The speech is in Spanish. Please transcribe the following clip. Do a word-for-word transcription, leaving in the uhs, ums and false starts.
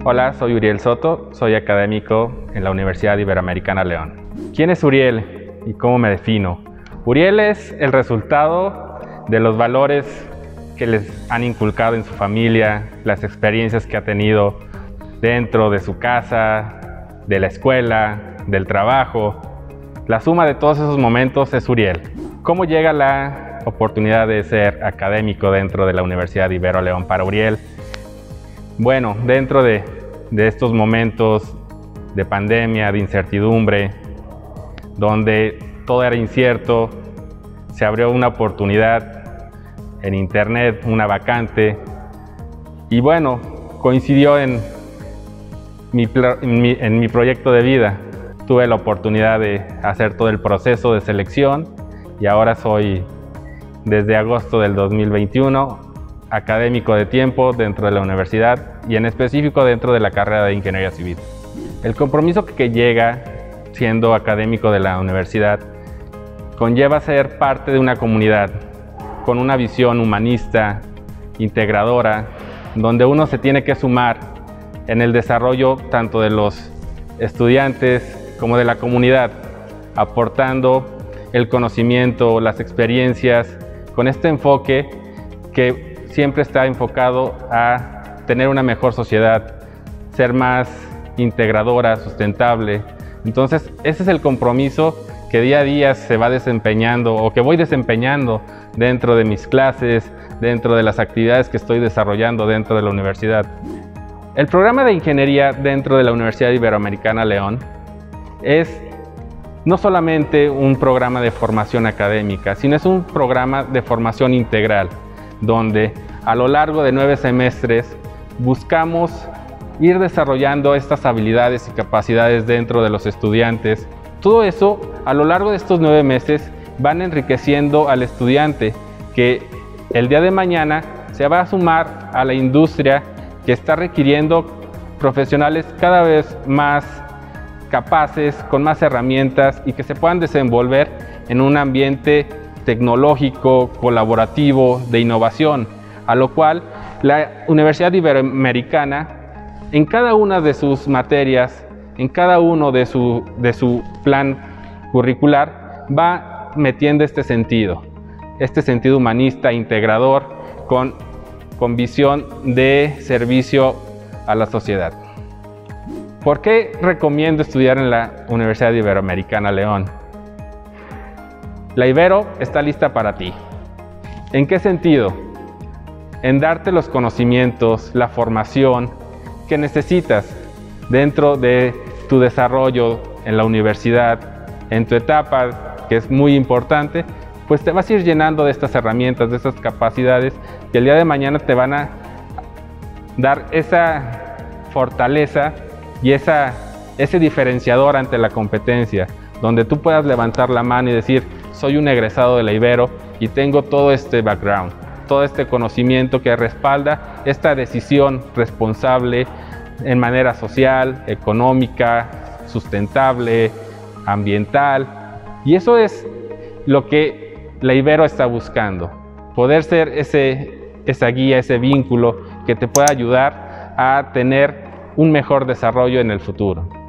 Hola, soy Uriel Soto, soy académico en la Universidad Iberoamericana León. ¿Quién es Uriel y cómo me defino? Uriel es el resultado de los valores que les han inculcado en su familia, las experiencias que ha tenido dentro de su casa, de la escuela, del trabajo. La suma de todos esos momentos es Uriel. ¿Cómo llega la oportunidad de ser académico dentro de la Universidad Ibero León para Uriel? Bueno, dentro de, de estos momentos de pandemia, de incertidumbre, donde todo era incierto, se abrió una oportunidad en internet, una vacante, y bueno, coincidió en mi, en mi, en mi proyecto de vida. Tuve la oportunidad de hacer todo el proceso de selección y ahora soy, desde agosto del dos mil veintiuno, académico de tiempo dentro de la universidad y en específico dentro de la carrera de Ingeniería Civil. El compromiso que llega siendo académico de la universidad conlleva ser parte de una comunidad con una visión humanista, integradora, donde uno se tiene que sumar en el desarrollo tanto de los estudiantes como de la comunidad, aportando el conocimiento, las experiencias, con este enfoque que siempre está enfocado a tener una mejor sociedad, ser más integradora, sustentable. Entonces, ese es el compromiso que día a día se va desempeñando o que voy desempeñando dentro de mis clases, dentro de las actividades que estoy desarrollando dentro de la universidad. El programa de ingeniería dentro de la Universidad Iberoamericana León es no solamente un programa de formación académica, sino es un programa de formación integral, donde a lo largo de nueve semestres buscamos ir desarrollando estas habilidades y capacidades dentro de los estudiantes. Todo eso, a lo largo de estos nueve meses, van enriqueciendo al estudiante, que el día de mañana se va a sumar a la industria que está requiriendo profesionales cada vez más capaces, con más herramientas y que se puedan desenvolver en un ambiente tecnológico, colaborativo, de innovación, a lo cual la Universidad Iberoamericana, en cada una de sus materias, en cada uno de su, de su plan curricular, va metiendo este sentido, este sentido humanista, integrador, con, con visión de servicio a la sociedad. ¿Por qué recomiendo estudiar en la Universidad Iberoamericana León? La Ibero está lista para ti. ¿En qué sentido? En darte los conocimientos, la formación que necesitas dentro de tu desarrollo en la universidad, en tu etapa, que es muy importante, pues te vas a ir llenando de estas herramientas, de estas capacidades que el día de mañana te van a dar esa fortaleza y esa, ese diferenciador ante la competencia, donde tú puedas levantar la mano y decir: soy un egresado de la Ibero y tengo todo este background, todo este conocimiento que respalda esta decisión responsable en manera social, económica, sustentable, ambiental. Y eso es lo que la Ibero está buscando, poder ser ese, esa guía, ese vínculo que te pueda ayudar a tener un mejor desarrollo en el futuro.